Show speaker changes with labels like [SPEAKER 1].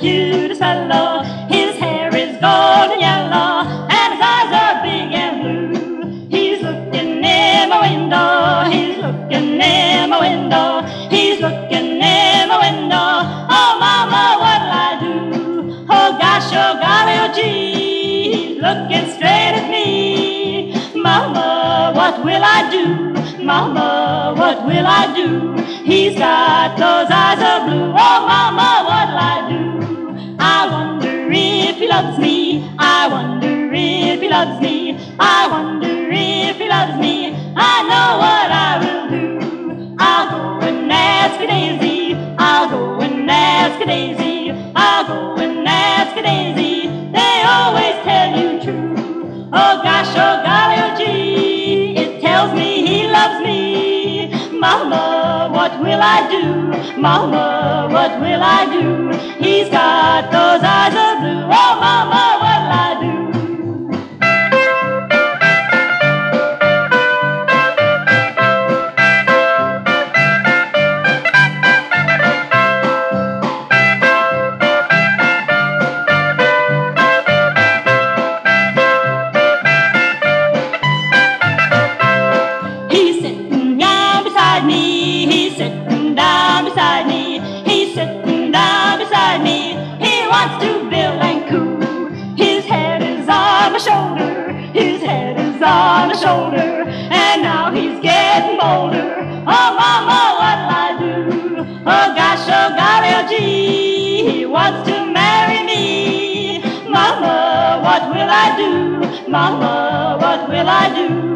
[SPEAKER 1] cutest fellow. His hair is golden yellow, and his eyes are big and blue. He's looking in my window, he's looking in my window, he's looking in my window. Oh, mama, what'll I do? Oh, gosh, oh, golly, oh, gee, he's looking straight at me. Mama, what will I do? Mama, what will I do? He's got those eyes of blue. Oh, mama, what'll I do? I wonder if he loves me. I wonder if he loves me. I wonder if he loves me. I know what I will do. I'll go and ask a daisy. I'll go and ask a daisy. I'll go and ask a daisy. They always tell you true. Oh gosh, oh golly, oh gee, it tells me he loves me. Mama, what will I do? Mama, what will I do? He's got those eyes of blue. Oh mama, what'll I do? He's sitting down beside me. He's sitting down beside me. He's sitting down beside me. He wants to bill and coo. His head is on my shoulder. His head is on my shoulder. And now he's getting bolder. Oh, mama, what'll I do? Oh, gosh, oh, golly, oh, gee, he wants to marry me. Mama, what will I do? Mama, what will I do?